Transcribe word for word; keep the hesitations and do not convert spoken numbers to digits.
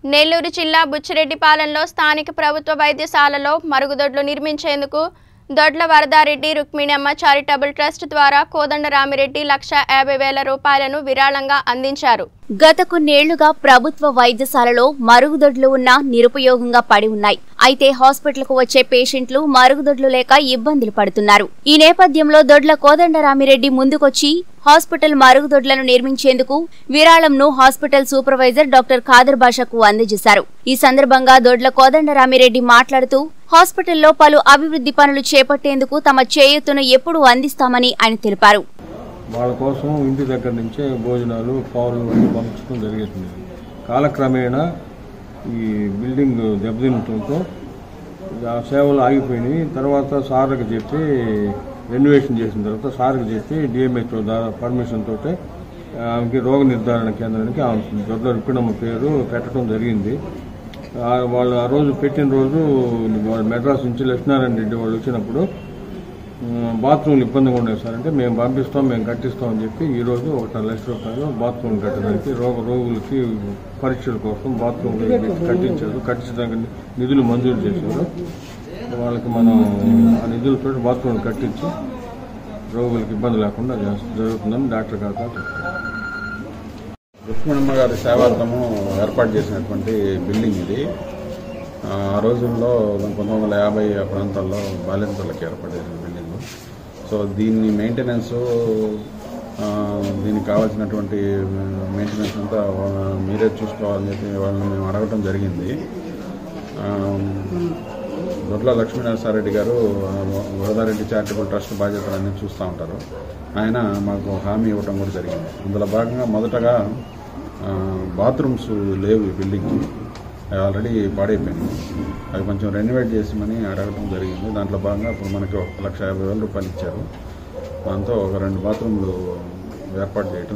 నెల్లూరు జిల్లా బుచ్చిరెడ్డిపాలెంలో స్థానిక ప్రభుత్వ వైద్యశాలలో మరుగుదొడ్లు నిర్మించేందుకు దొడ్ల వరదారెడ్డి రుక్మిణమ్మ చారిటబుల్ ట్రస్ట్ ద్వారా కోదండరామిరెడ్డి లక్ష యాభై వేల రూపాయలను విరాళంగా అందించారు. గత కొన్నేళ్లుగా ప్రభుత్వ వైద్యశాలలో మరుగుదొడ్లు ఉన్నా నిరుపయోగంగా పడి ఉన్నాయి. అయితే హాస్పిటల్కు వచ్చే పేషెంట్లు మరుగుదొడ్లు లేక ఇబ్బందులు పడుతున్నారు. ఈ నేపథ్యంలో దొడ్ల కోదండరామిరెడ్డి ముందుకొచ్చి హాస్పిటల్ మరుగుదొడ్లను నిర్మించేందుకు విరాళంను హాస్పిటల్ సూపర్వైజర్ డాక్టర్ ఖాదర్ బాషాకు అందజేశారు. ఈ సందర్భంగా దొడ్ల కోదండరామిరెడ్డి మాట్లాడుతూ హాస్పిటల్లో పలు అభివృద్ధి పనులు చేపట్టేందుకు తమ చేయూతను ఎప్పుడూ అందిస్తామని ఆయన తెలిపారు. వాళ్ళ కోసం ఇంటి దగ్గర నుంచే భోజనాలు పాలు అన్నీ పంపించడం జరిగింది. కాలక్రమేణా ఈ బిల్డింగ్ దెబ్బతినటంతో ఆ సేవలు ఆగిపోయినాయి. తర్వాత సార్కి చెప్పి రెన్యువేషన్ చేసిన తర్వాత సార్కి చెప్పి డిఎంహెచ్ఓ ద్వారా పర్మిషన్ తోటే ఆమెకి రోగ నిర్ధారణ కేంద్రానికి ఆమె దొడ్ల రుక్మిణమ్మ పేరు పెట్టడం జరిగింది. వాళ్ళు ఆ రోజు పెట్టిన రోజు వాళ్ళు మెడ్రాస్ నుంచి లక్ష్మీనారాయణ రెడ్డి వాళ్ళు వచ్చినప్పుడు బాత్రూమ్లు ఇబ్బందిగా ఉండేది సార్ అంటే మేము పంపిస్తాం మేము కట్టిస్తామని చెప్పి ఈరోజు ఒకటి లక్ష రూపాయలు బాత్రూమ్ కట్టడానికి రోగ రోగులకి పరీక్షల కోసం బాత్రూమ్ కట్టించారు. కట్టించడానికి నిధులు మంజూరు చేశారు. వాళ్ళకి మనం ఆ నిధులతో బాత్రూమ్ కట్టించి రోగులకి ఇబ్బంది లేకుండా జరుగుతుందని డాక్టర్ గారు చెప్తారు. రుక్మిణమ్మ గారి సేవార్థము ఏర్పాటు చేసినటువంటి బిల్డింగ్ ఇది. ఆ రోజుల్లో పంతొమ్మిది వందల యాభై ఆ ప్రాంతాల్లో బాలింతలకు ఏర్పాటు చేసిన బిల్డింగ్. సో దీన్ని మెయింటెనెన్స్ దీనికి కావాల్సినటువంటి మెయింటెనెన్స్ అంతా మీరే చూసుకోవాలని చెప్పి వాళ్ళని మేము అడగటం జరిగింది. దొడ్ల లక్ష్మీనరసారెడ్డి గారు వరదారెడ్డి చారిటబుల్ ట్రస్ట్ బాధ్యతలన్నీ చూస్తూ ఉంటారు. ఆయన మాకు హామీ ఇవ్వటం కూడా జరిగింది. అందులో భాగంగా మొదటగా బాత్రూమ్స్ లేవు ఈ బిల్డింగ్కి, ఆల్రెడీ పాడైపోయింది. అవి కొంచెం రెనోవేట్ చేసామని అడగటం జరిగింది. దాంట్లో భాగంగా ఇప్పుడు మనకి ఒక లక్ష యాభై వేల రూపాయలు ఇచ్చారు. దాంతో ఒక రెండు బాత్రూమ్లు ఏర్పాటు చేయటం